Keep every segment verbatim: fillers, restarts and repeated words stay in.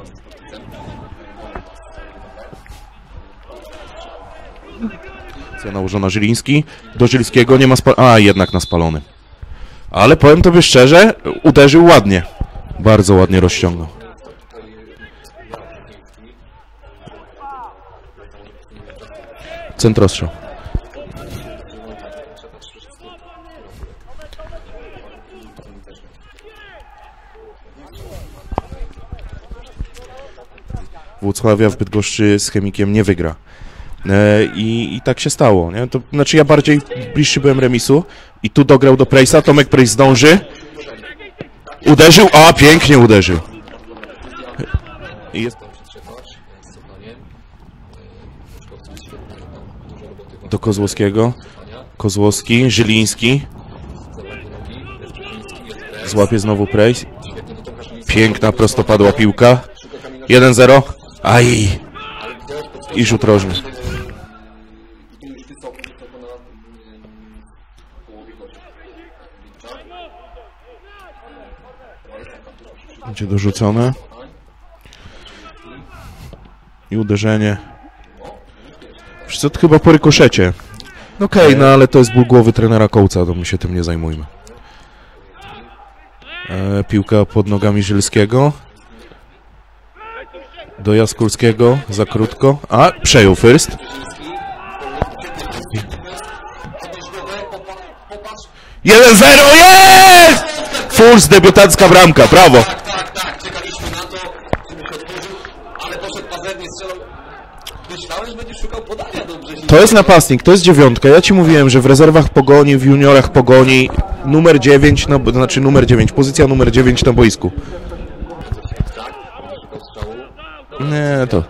Co nałożona Żyliński. Do Żylskiego nie ma spal... A, jednak na spalony. Ale powiem tobie szczerze, uderzył ładnie. Bardzo ładnie rozciągnął. Centrostrzał. Włocławia w Bydgoszczy z Chemikiem nie wygra. E, i, I tak się stało, nie? To znaczy ja bardziej bliższy byłem remisu i tu dograł do Prejsa, Tomek Prejs zdąży. Uderzył, a pięknie uderzył. I jest... Do Kozłowskiego. Kozłowski, Żyliński. Złapie znowu Prejs. Piękna, prostopadła piłka. jeden zero. Aj! I rzut rożny. Będzie dorzucone. I uderzenie. Wiesz co, to chyba po rykoszecie. Okej, okay, no ale to jest ból głowy trenera Kołca, to my się tym nie zajmujmy. E, piłka pod nogami Żylskiego. Do Jaskulskiego, za krótko. A, przejął Fürst. jeden zero, jest! Fürst, debiutancka bramka, brawo! Tak, tak, czekaliśmy na to, żeby się otworzył, ale poszedł pazernie, strzelał. Myślałem, że będziesz szukał podania dobrze. To jest napastnik, to jest dziewiątka. Ja ci mówiłem, że w rezerwach Pogoni, w juniorach Pogoni numer dziewięć, no, znaczy numer dziewięć, pozycja numer dziewięć na boisku. Nie, to...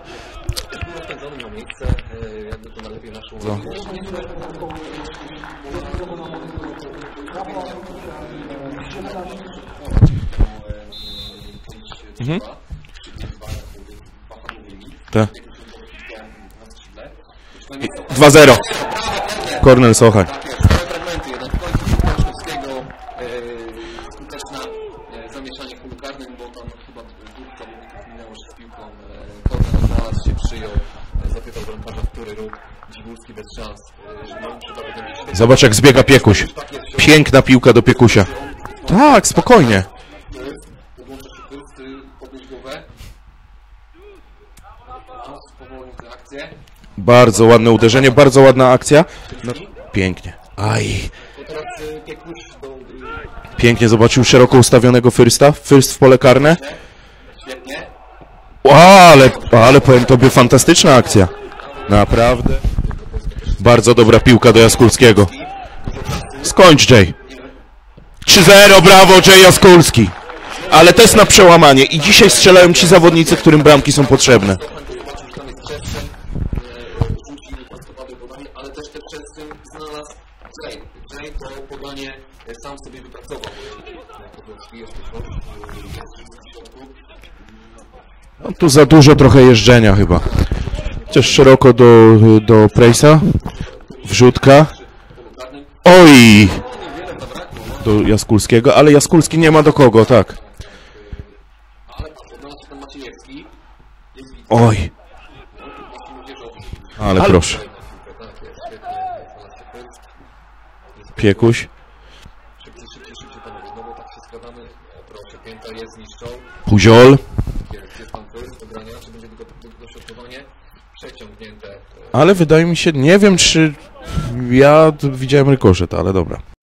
Co? Mhm. Tak. dwa zero. Kornel Sochaj. Zamieszanie w polu karnym, bo tam chyba dwóch zawodników minęło się z piłką. Kornel znalazł się, przyjął, zapytał bramkarza, który ruch. Dziwulski bez szans. Zobacz, jak zbiega Piekuś. Piękna piłka do Piekusia. Tak, spokojnie. Bardzo ładne uderzenie, bardzo ładna akcja. No, pięknie. Aj. Pięknie zobaczył szeroko ustawionego Fürsta. Fürst w pole karne. O, ale, ale powiem tobie, fantastyczna akcja. Naprawdę. Bardzo dobra piłka do Jaskulskiego. Skończ, Jay. trzy zero, brawo, Jay Jaskulski. Ale to jest na przełamanie. I dzisiaj strzelają ci zawodnicy, którym bramki są potrzebne. Ale też te przestrzeń znalazł Jay. Jay to podanie sam sobie wypracował. No, tu za dużo trochę jeżdżenia chyba. Chociaż szeroko do, do Prejsa. Wrzutka. Oj! Do Jaskulskiego, ale Jaskulski nie ma do kogo, tak. Oj! Ale proszę. Piekuś. Puziol. Ale wydaje mi się, nie wiem czy ja widziałem rykoszet, ale dobra.